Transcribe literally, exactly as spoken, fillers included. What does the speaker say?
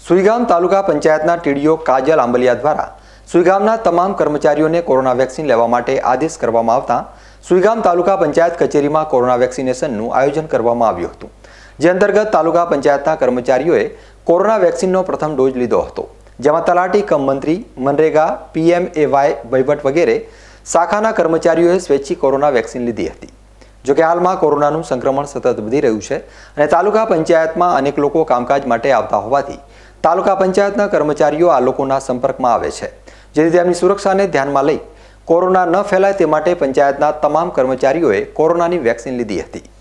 સુઈગામ તાલુકા પંચાયતના ટીડીઓ કાજલ આંબલિયા દ્વારા સુઈગામના તમામ કર્મચારીઓને કોરોના વેક્સિન લેવા માટે આદેશ કરવામાં આવતા સુઈગામ તાલુકા પંચાયત કચેરીમાં કોરોના વેક્સિનેશનનું આયોજન કરવામાં આવ્યું હતું, જે અંતર્ગત તાલુકા પંચાયતના કર્મચારીઓએ કોરોના વેક્સિનનો પ્રથમ ડોઝ લીધો હતો, જેમાં તલાટી કમ મંત્રી, મનરેગા, પીએમએવાય વહીવટ વગેરે શાખાના કર્મચારીઓએ સ્વૈચ્છિક કોરોના વેક્સિન લીધી હતી। જોકે હાલમાં કોરોનાનું સંક્રમણ સતત વધી રહ્યું છે અને તાલુકા પંચાયતમાં અનેક લોકો કામકાજ માટે આવતા હોવાથી તાલુકા પંચાયતના કર્મચારીઓ આ લોકોના સંપર્કમાં આવે છે, જેથી તેમની સુરક્ષાને ધ્યાનમાં લઈ કોરોના ન ફેલાય તે માટે પંચાયતના તમામ કર્મચારીઓએ કોરોનાની વેક્સિન લીધી હતી।